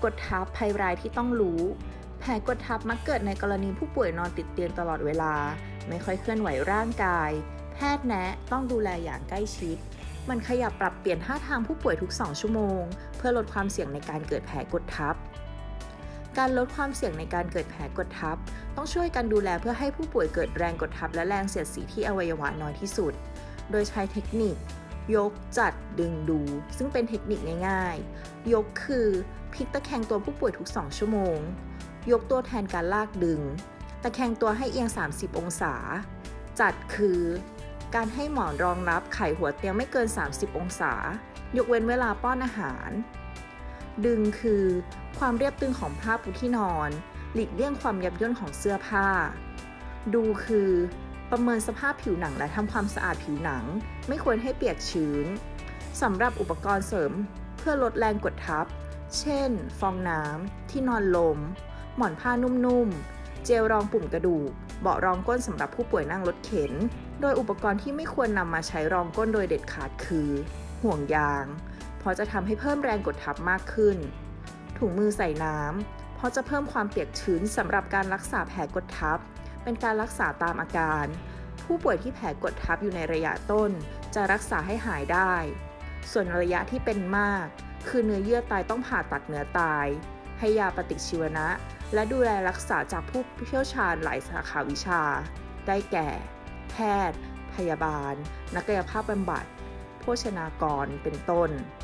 กดทับภัยร้ายที่ต้องรู้แผลกดทับมักเกิดในกรณีผู้ป่วยนอนติดเตียงตลอดเวลาไม่ค่อยเคลื่อนไหวร่างกายแพทย์แนะต้องดูแลอย่างใกล้ชิดมันขยับปรับเปลี่ยนท่าทางผู้ป่วยทุก2ชั่วโมงเพื่อลดความเสี่ยงในการเกิดแผลกดทับการลดความเสี่ยงในการเกิดแผลกดทับต้องช่วยกันดูแลเพื่อให้ผู้ป่วยเกิดแรงกดทับและแรงเสียดสีที่อวัยวะน้อยที่สุดโดยใช้เทคนิคยกจัดดึงดูซึ่งเป็นเทคนิคง่ายๆยกคือพลิกตะแคงตัวผู้ป่วยทุก2ชั่วโมงยกตัวแทนการลากดึงตะแคงตัวให้เอียง30องศาจัดคือการให้หมอนรองรับไขหัวเตียงไม่เกิน30องศายกเว้นเวลาป้อนอาหารดึงคือความเรียบตึงของผ้าปูที่นอนหลีกเลี่ยงความยับย่นของเสื้อผ้าดูคือประเมินสภาพผิวหนังและทำความสะอาดผิวหนังไม่ควรให้เปียกชื้นสำหรับอุปกรณ์เสริมเพื่อลดแรงกดทับเช่นฟองน้ำที่นอนลมหมอนผ้านุ่มๆเจลรองปุ่มกระดูกเบาะรองก้นสำหรับผู้ป่วยนั่งรถเข็นโดยอุปกรณ์ที่ไม่ควรนำมาใช้รองก้นโดยเด็ดขาดคือห่วงยางเพราะจะทำให้เพิ่มแรงกดทับมากขึ้นถุงมือใส่น้ำเพราะจะเพิ่มความเปียกชื้นสำหรับการรักษาแผลกดทับเป็นการรักษาตามอาการผู้ป่วยที่แผลกดทับอยู่ในระยะต้นจะรักษาให้หายได้ส่วนระยะที่เป็นมากคือเนื้อเยื่อตายต้องผ่าตัดเนื้อตายให้ยาปฏิชีวนะและดูแลรักษาจากผู้เชี่ยวชาญหลายสาขาวิชาได้แก่แพทย์พยาบาลนักกายภาพบำบัดโภชนากรเป็นต้น